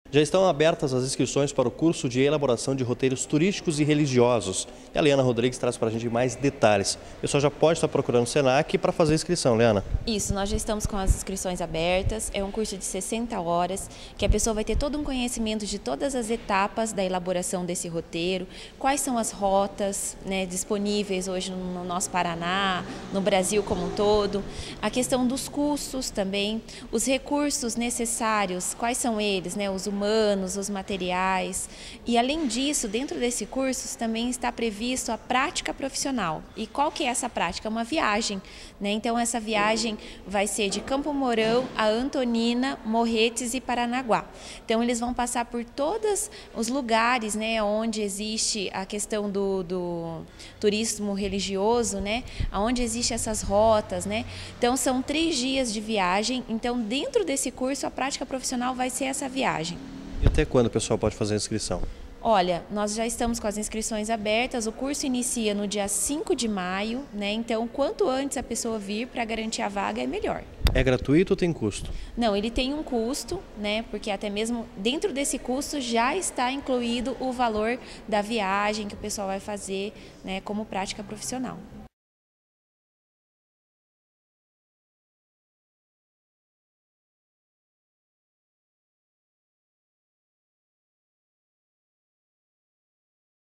Já estão abertas as inscrições para o curso de elaboração de roteiros turísticos e religiosos. E a Liana Rodrigues traz para a gente mais detalhes. O pessoal já pode estar procurando o Senac para fazer a inscrição, Liana. Isso, nós já estamos com as inscrições abertas. É um curso de 60 horas, que a pessoa vai ter todo um conhecimento de todas as etapas da elaboração desse roteiro, quais são as rotas, né, disponíveis hoje no nosso Paraná, no Brasil como um todo, a questão dos custos também, os recursos necessários, quais são eles, né, os humanos, os materiais. E além disso, dentro desse curso também está previsto a prática profissional. E qual que é essa prática? É uma viagem, né? Então essa viagem vai ser de Campo Mourão a Antonina, Morretes e Paranaguá. Então eles vão passar por todos os lugares, né, onde existe a questão do turismo religioso, né, onde existem essas rotas, né. Então são 3 dias de viagem. Então dentro desse curso a prática profissional vai ser essa viagem. E até quando o pessoal pode fazer a inscrição? Olha, nós já estamos com as inscrições abertas, o curso inicia no dia 5 de maio, né? Então, quanto antes a pessoa vir para garantir a vaga, é melhor. É gratuito ou tem custo? Não, ele tem um custo, né? Porque até mesmo dentro desse custo já está incluído o valor da viagem que o pessoal vai fazer, né, como prática profissional.